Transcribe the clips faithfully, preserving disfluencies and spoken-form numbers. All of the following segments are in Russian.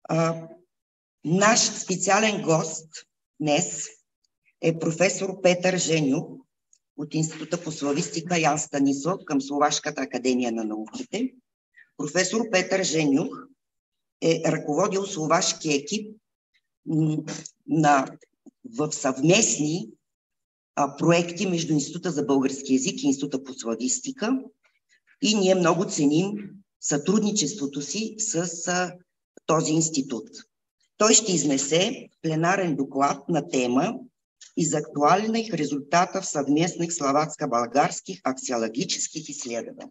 А, наш специален гост днес е професор Петър Женюк от Института по славистика Ян Станислав към Словашката академия на науките. Професор Петър Женюк е ръководил словашки екип на, в съвместни а, проекти между Института за български език и Института по славистика и ние много ценим сътрудничеството си с а, този институт. Той ще изнесе пленарен доклад на тема из актуальных результатов совместных словацко-болгарских аксиологических исследований.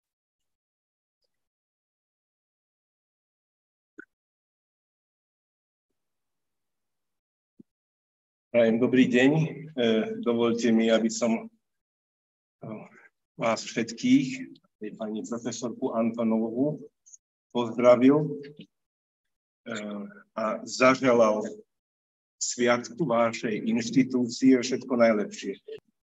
Dobrý deň. Dovolte mi, aby som vás všetkých, aj pani profesorku Antonovú, pozdravil a zaželal sviatku vašej inštitúcie všetko najlepšie.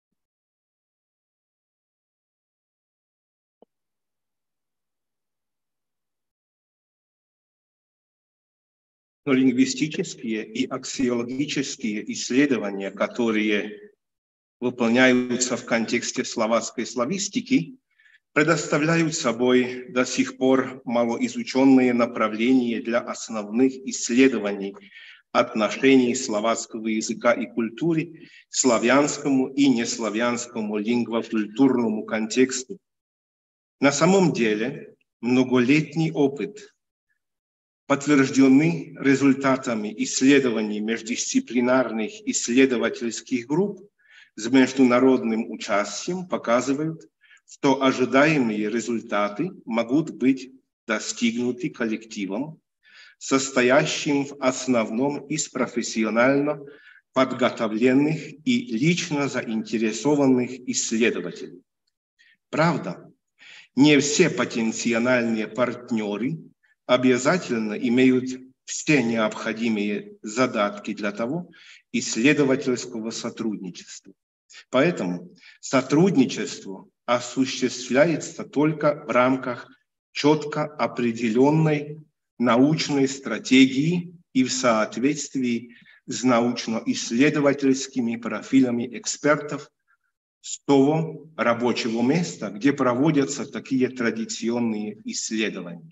Но лингвистические и аксиологические исследования, которые выполняются в контексте словацкой славистики, предоставляют собой до сих пор малоизученные направления для основных исследований отношений словацкого языка и культуры к славянскому и неславянскому лингвокультурному контексту. На самом деле, многолетний опыт, подтвержденный результатами исследований междисциплинарных исследовательских групп с международным участием, показывают, что ожидаемые результаты могут быть достигнуты коллективом, состоящим в основном из профессионально подготовленных и лично заинтересованных исследователей. Правда, не все потенциальные партнеры обязательно имеют все необходимые задатки для того исследовательского сотрудничества. Поэтому сотрудничество осуществляется только в рамках четко определенной научной стратегии и в соответствии с научно-исследовательскими профилями экспертов с того рабочего места, где проводятся такие традиционные исследования.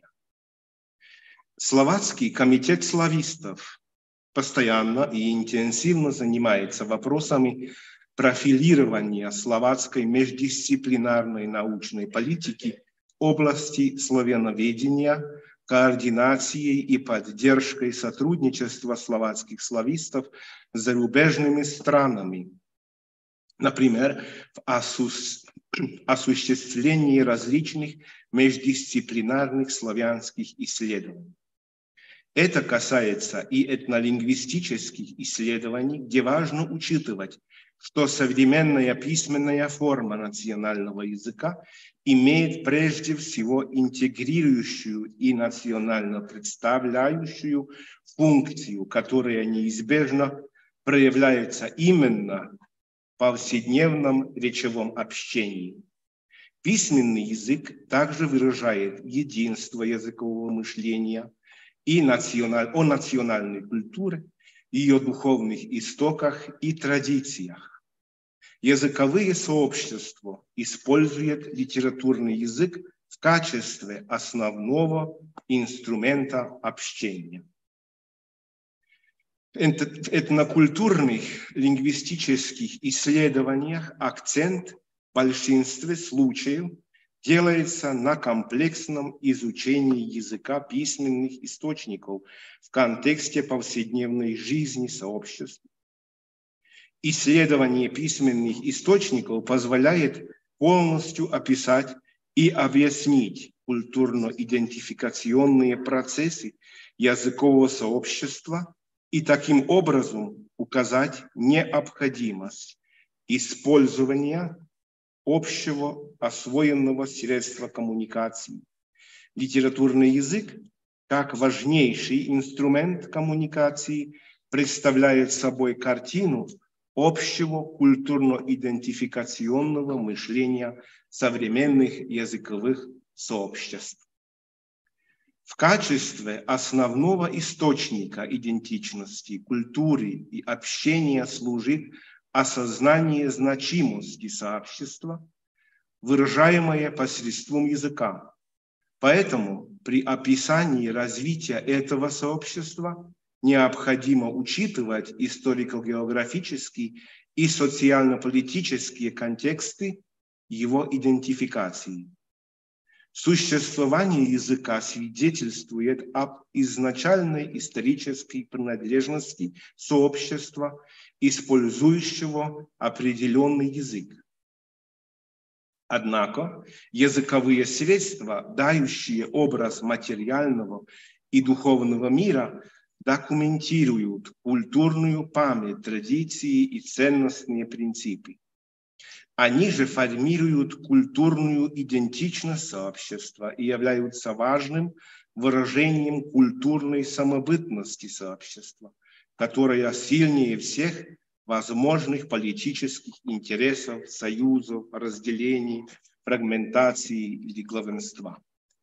Словацкий комитет славистов постоянно и интенсивно занимается вопросами профилирования словацкой междисциплинарной научной политики в области славяноведения, координацией и поддержкой сотрудничества словацких славистов с зарубежными странами, например, в осу- осуществлении различных междисциплинарных славянских исследований. Это касается и этнолингвистических исследований, где важно учитывать, что современная письменная форма национального языка имеет прежде всего интегрирующую и национально представляющую функцию, которая неизбежно проявляется именно в повседневном речевом общении. Письменный язык также выражает единство языкового мышления и националь... о национальной культуре, ее духовных истоках и традициях. Языковые сообщества используют литературный язык в качестве основного инструмента общения. В этнокультурных лингвистических исследованиях акцент в большинстве случаев делается на комплексном изучении языка письменных источников в контексте повседневной жизни сообществ. Исследование письменных источников позволяет полностью описать и объяснить культурно-идентификационные процессы языкового сообщества и таким образом указать необходимость использования общего освоенного средства коммуникации. Литературный язык, как важнейший инструмент коммуникации, представляет собой картину общего культурно-идентификационного мышления современных языковых сообществ. В качестве основного источника идентичности, культуры и общения служит осознание значимости сообщества, выражаемое посредством языка. Поэтому при описании развития этого сообщества необходимо учитывать историко-географические и социально-политические контексты его идентификации. Существование языка свидетельствует об изначальной исторической принадлежности сообщества, использующего определенный язык. Однако языковые средства, дающие образ материального и духовного мира, документируют культурную память, традиции и ценностные принципы. Они же формируют культурную идентичность сообщества и являются важным выражением культурной самобытности сообщества, которая сильнее всех возможных политических интересов, союзов, разделений, фрагментации или главенства.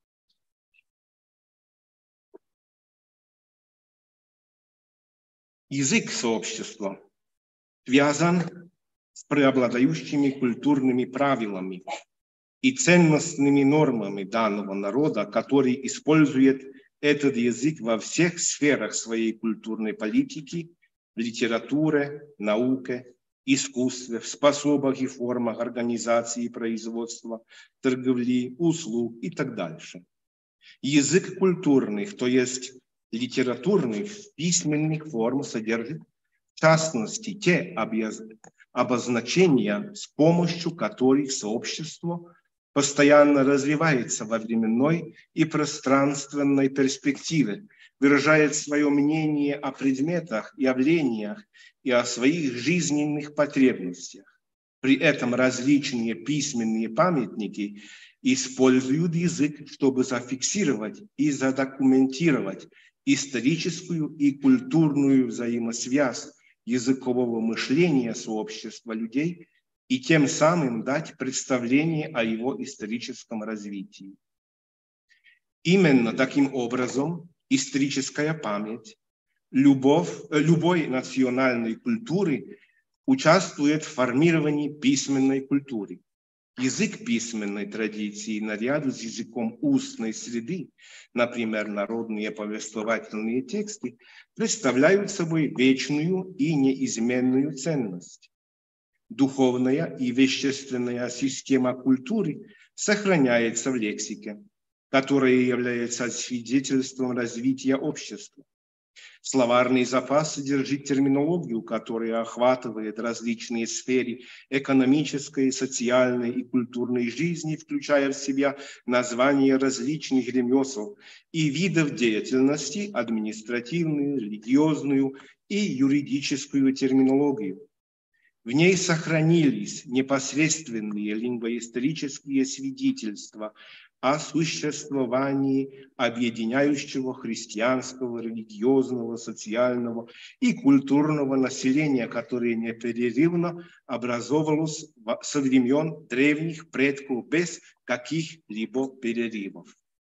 Язык сообщества связан с преобладающими культурными правилами и ценностными нормами данного народа, который использует этот язык во всех сферах своей культурной политики, в литературе, науке, искусстве, в способах и формах организации производства, торговли, услуг и так дальше. Язык культурных, то есть литературных, письменных форм содержит в частности те обозначения, с помощью которых сообщество постоянно развивается во временной и пространственной перспективе, выражает свое мнение о предметах, явлениях и о своих жизненных потребностях. При этом различные письменные памятники используют язык, чтобы зафиксировать и задокументировать историческую и культурную взаимосвязь языкового мышления сообщества людей и тем самым дать представление о его историческом развитии. Именно таким образом историческая память любовь, любой национальной культуры участвует в формировании письменной культуры. Язык письменной традиции наряду с языком устной среды, например, народные повествовательные тексты, представляют собой вечную и неизменную ценность. Духовная и вещественная система культуры сохраняется в лексике, которая является свидетельством развития общества. Словарный запас содержит терминологию, которая охватывает различные сферы экономической, социальной и культурной жизни, включая в себя названия различных ремесел и видов деятельности, административную, религиозную и юридическую терминологию. В ней сохранились непосредственные лингвоисторические свидетельства о существовании объединяющего христианского, религиозного, социального и культурного населения, которое непрерывно образовывалось со времен древних предков без каких-либо перерывов.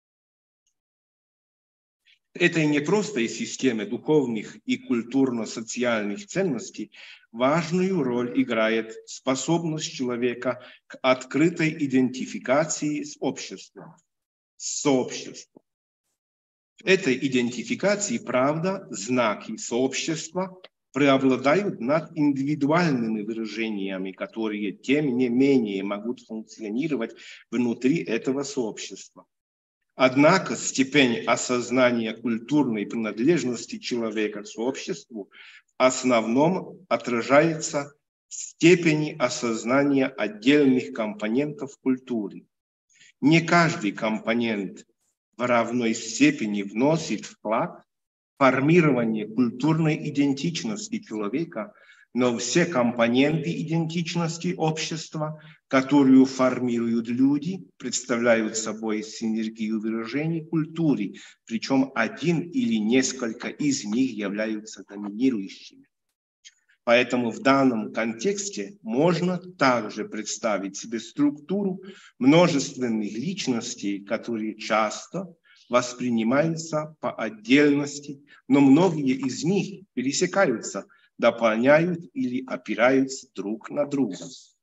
Этой непростой системе духовных и культурно-социальных ценностей важную роль играет способность человека к открытой идентификации с обществом, с сообществом. В этой идентификации, правда, знаки сообщества преобладают над индивидуальными выражениями, которые, тем не менее, могут функционировать внутри этого сообщества. Однако степень осознания культурной принадлежности человека к сообществу в основном отражается в степени осознания отдельных компонентов культуры. Не каждый компонент в равной степени вносит вклад в формирование культурной идентичности человека, но все компоненты идентичности общества, которую формируют люди, представляют собой синергию выражений культуры, причем один или несколько из них являются доминирующими. Поэтому в данном контексте можно также представить себе структуру множественных личностей, которые часто воспринимаются по отдельности, но многие из них пересекаются, дополняют или опираются друг на друга.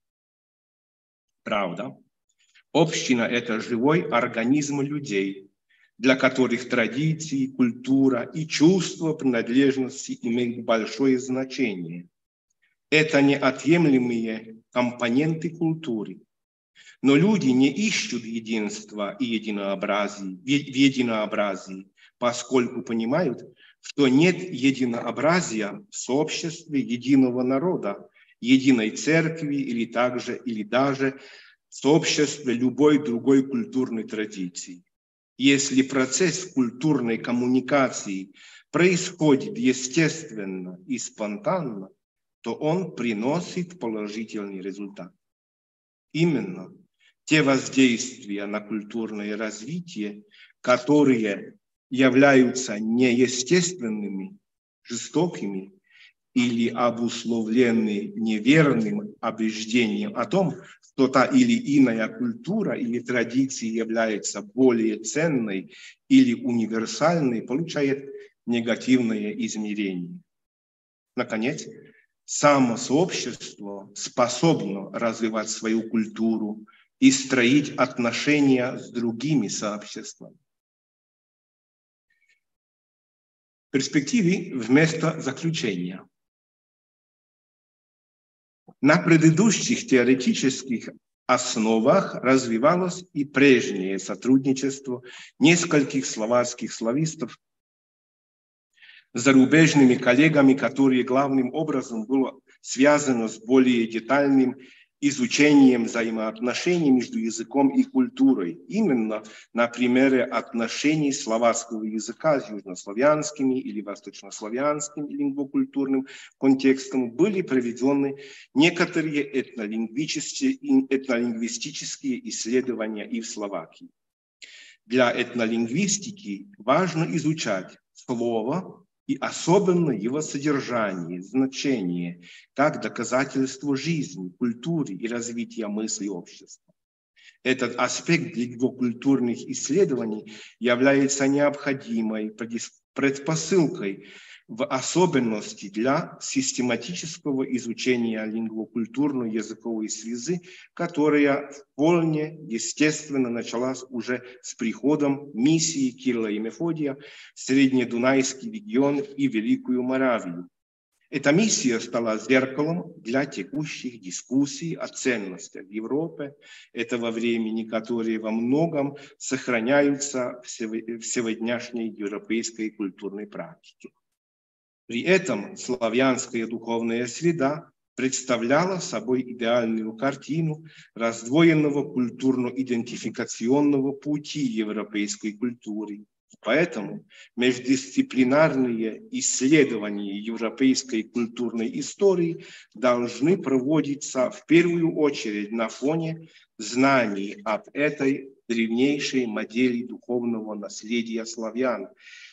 Правда, община – это живой организм людей, для которых традиции, культура и чувство принадлежности имеют большое значение. Это неотъемлемые компоненты культуры. Но люди не ищут единства и единообразия, в единообразии, поскольку понимают, что нет единообразия в сообществе единого народа, единой церкви или также, или даже в сообществе любой другой культурной традиции. Если процесс культурной коммуникации происходит естественно и спонтанно, то он приносит положительный результат. Именно те воздействия на культурное развитие, которые являются неестественными, жестокими или обусловлены неверным убеждением о том, что та или иная культура или традиция является более ценной или универсальной, получает негативное измерение. Наконец, само сообщество способно развивать свою культуру и строить отношения с другими сообществами. В перспективе вместо заключения. На предыдущих теоретических основах развивалось и прежнее сотрудничество нескольких словацких славистов с зарубежными коллегами, которые главным образом было связано с более детальным изучением взаимоотношений между языком и культурой. Именно на примере отношений словацкого языка с южнославянскими или восточнославянским лингвокультурным контекстом были проведены некоторые этнолингвистические, этнолингвистические исследования и в Словакии. Для этнолингвистики важно изучать слово и особенно его содержание, значение, как доказательство жизни, культуры и развития мысли общества. Этот аспект лингвокультурных исследований является необходимой предпосылкой, в особенности для систематического изучения лингвокультурной языковой связи, которая вполне естественно началась уже с приходом миссии Кирилла и Мефодия в Среднедунайский регион и Великую Моравию. Эта миссия стала зеркалом для текущих дискуссий о ценностях Европы этого времени, которые во многом сохраняются в сегодняшней европейской культурной практике. При этом славянская духовная среда представляла собой идеальную картину раздвоенного культурно-идентификационного пути европейской культуры. Поэтому междисциплинарные исследования европейской культурной истории должны проводиться в первую очередь на фоне знаний об этой древнейшей модели духовного наследия славян,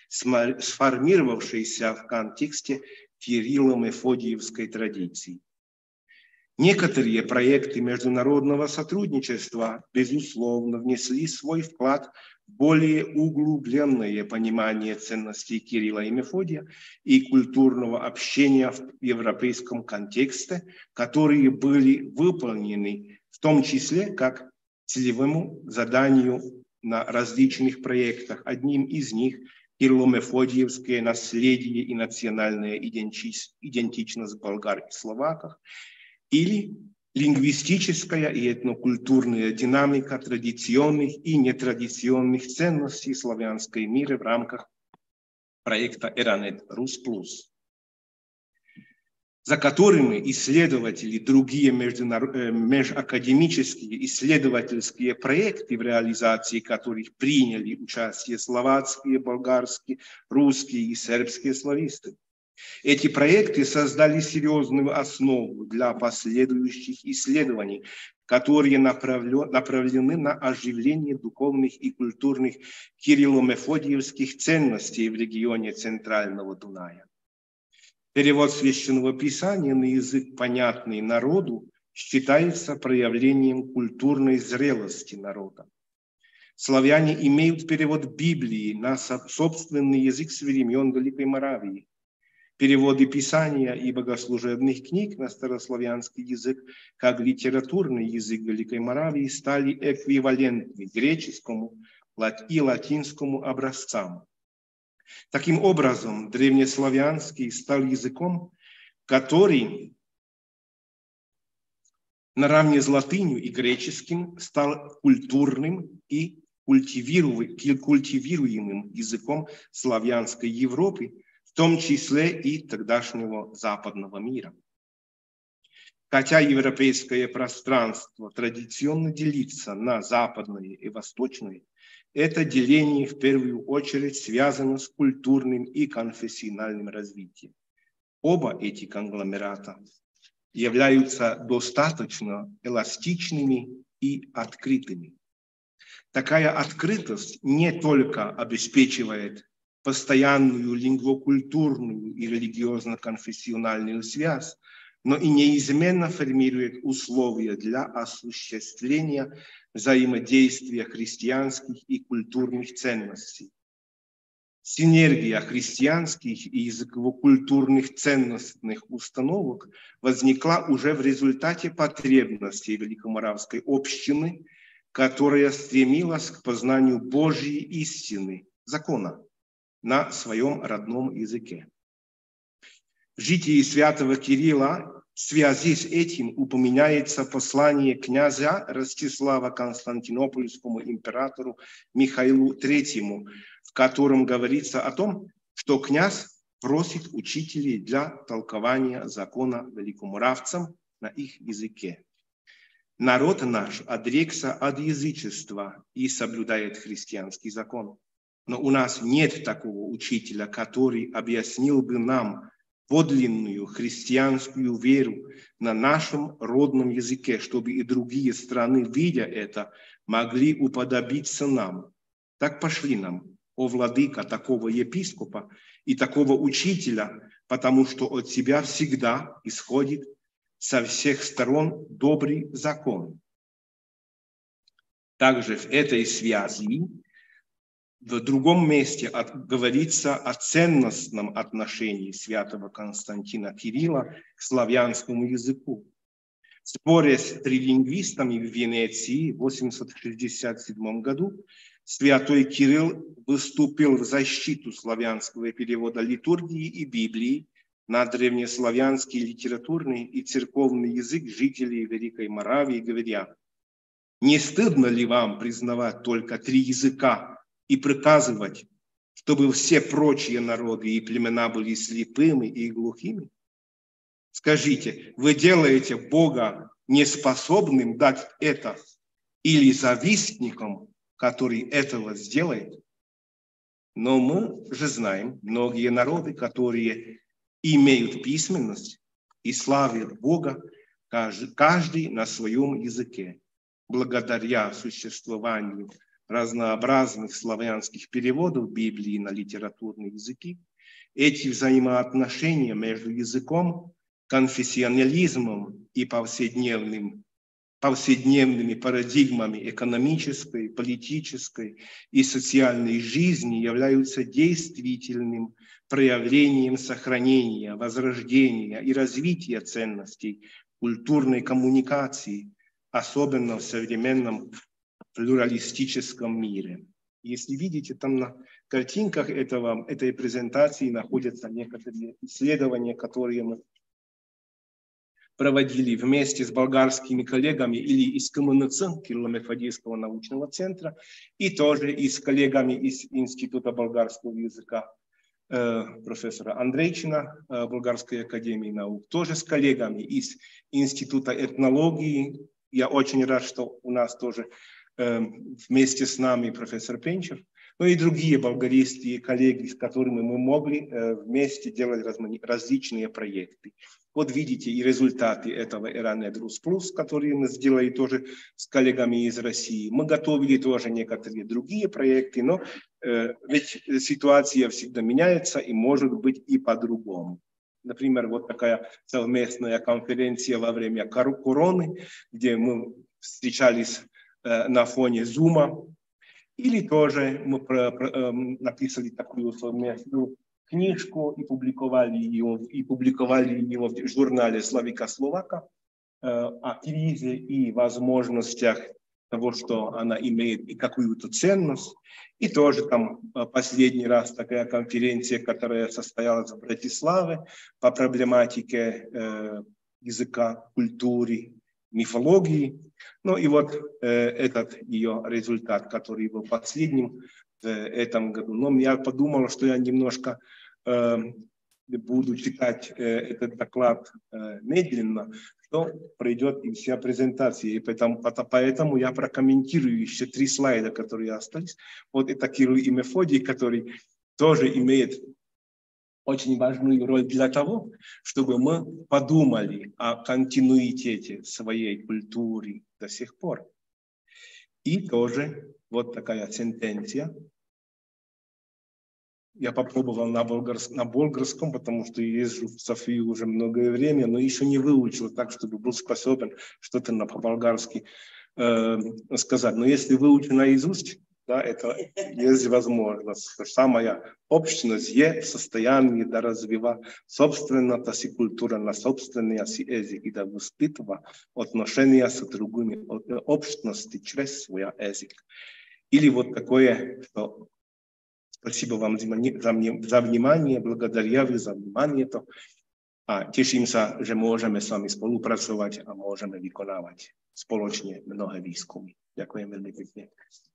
сформировавшейся в контексте Кирилло-Мефодиевской традиции. Некоторые проекты международного сотрудничества, безусловно, внесли свой вклад в более углубленное понимание ценностей Кирилла и Мефодия и культурного общения в европейском контексте, которые были выполнены в том числе как целевому заданию на различных проектах. Одним из них Кирилло-Мефодиевское наследие и национальная идентичность болгар и словаков, или лингвистическая и этнокультурная динамика традиционных и нетрадиционных ценностей славянской мира в рамках проекта Eranet Rus Plus, за которыми исследователи другие межакадемические исследовательские проекты, в реализации которых приняли участие словацкие, болгарские, русские и сербские слависты. Эти проекты создали серьезную основу для последующих исследований, которые направлены на оживление духовных и культурных кирилло-мефодиевских ценностей в регионе Центрального Дуная. Перевод Священного Писания на язык, понятный народу, считается проявлением культурной зрелости народа. Славяне имеют перевод Библии на собственный язык с времен Великой Моравии. Переводы Писания и богослужебных книг на старославянский язык, как литературный язык Великой Моравии, стали эквивалентны греческому и латинскому образцам. Таким образом, древнеславянский стал языком, который наравне с латынью и греческим стал культурным и культивируемым языком славянской Европы, в том числе и тогдашнего западного мира. Хотя европейское пространство традиционно делится на западное и восточное, это деление в первую очередь связано с культурным и конфессиональным развитием. Оба эти конгломерата являются достаточно эластичными и открытыми. Такая открытость не только обеспечивает постоянную лингвокультурную и религиозно-конфессиональную связь, но и неизменно формирует условия для осуществления взаимодействия христианских и культурных ценностей. Синергия христианских и языково-культурных ценностных установок возникла уже в результате потребностей Великоморавской общины, которая стремилась к познанию Божьей истины, закона, на своем родном языке. В житии святого Кирилла в связи с этим упоминается послание князя Ростислава Константинопольскому императору Михаилу Третьему, в котором говорится о том, что князь просит учителей для толкования закона великоморавцам на их языке. Народ наш отрекся от язычества и соблюдает христианский закон. Но у нас нет такого учителя, который объяснил бы нам подлинную христианскую веру на нашем родном языке, чтобы и другие страны, видя это, могли уподобиться нам. Так пошли нам, о владыка, такого епископа и такого учителя, потому что от тебя всегда исходит со всех сторон добрый закон. Также в этой связи в другом месте от, говорится о ценностном отношении святого Константина Кирилла к славянскому языку. В споре с трилингвистами в Венеции в восемьсот шестьдесят седьмом году святой Кирилл выступил в защиту славянского перевода литургии и Библии на древнеславянский литературный и церковный язык жителей Великой Моравии, говоря: «Не стыдно ли вам признавать только три языка и приказывать, чтобы все прочие народы и племена были слепыми и глухими? Скажите, вы делаете Бога неспособным дать это или завистником, который этого сделает? Но мы же знаем многие народы, которые имеют письменность и славят Бога, каждый на своем языке. Благодаря существованию разнообразных славянских переводов Библии на литературные языки, эти взаимоотношения между языком, конфессионализмом и повседневным, повседневными парадигмами экономической, политической и социальной жизни являются действительным проявлением сохранения, возрождения и развития ценностей культурной коммуникации, особенно в современном плюралистическом мире. Если видите, там на картинках этого, этой презентации находятся некоторые исследования, которые мы проводили вместе с болгарскими коллегами или из КМНЦ, Кирилло-Мефодийского научного центра, и тоже и с коллегами из Института болгарского языка, э, профессора Андрейчина, э, Болгарской академии наук, тоже с коллегами из Института этнологии. Я очень рад, что у нас тоже э, вместе с нами профессор Пенчев, ну и другие болгаристы и коллеги, с которыми мы могли э, вместе делать различные проекты. Вот видите и результаты этого Эранедрус Плюс, которые мы сделали тоже с коллегами из России. Мы готовили тоже некоторые другие проекты, но э, ведь ситуация всегда меняется и может быть и по-другому. Например, вот такая совместная конференция во время короны, где мы встречались э, на фоне Зума. Или тоже мы про, про, написали такую совместную книжку и публиковали ее, и публиковали ее в журнале «Славика Словака» о кризе и возможностях того, что она имеет и какую-то ценность. И тоже там последний раз такая конференция, которая состоялась в Братиславе по проблематике э, языка, культуры, мифологии. Ну и вот э, этот ее результат, который был последним в этом году. Но я подумал, что я немножко э, буду читать э, этот доклад э, медленно, что пройдет и вся презентация. И поэтому, поэтому я прокомментирую еще три слайда, которые остались. Вот это Кирилл и Мефодий, который тоже имеет очень важную роль для того, чтобы мы подумали о континуитете своей культуры до сих пор. И тоже вот такая сентенция. Я попробовал на, болгарском, на болгарском, потому что езжу в Софию уже многое время, но еще не выучил так, чтобы был способен что-то на по-болгарски э, сказать. Но если выучу наизусть, да, это есть возможность. Самая общность есть в состоянии да развивать собственната си культура на собствения си език и да воспитывать отношения с другими общности через свой язык. Или вот такое, что спасибо вам за внимание, благодаря ви за внимание. A teším sa, že môžeme s vami spolupracovať a môžeme vykonávať spoločne mnohé výskumy. Ďakujem veľmi pekne.